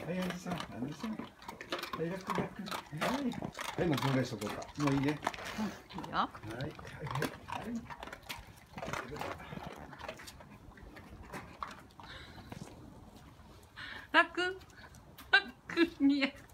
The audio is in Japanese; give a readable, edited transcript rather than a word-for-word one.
はい、あじさん、あじさん。はい、楽。はい、もうこんぐらいしとこうか。もういいね。 うん、いいよ。 はい。 楽に。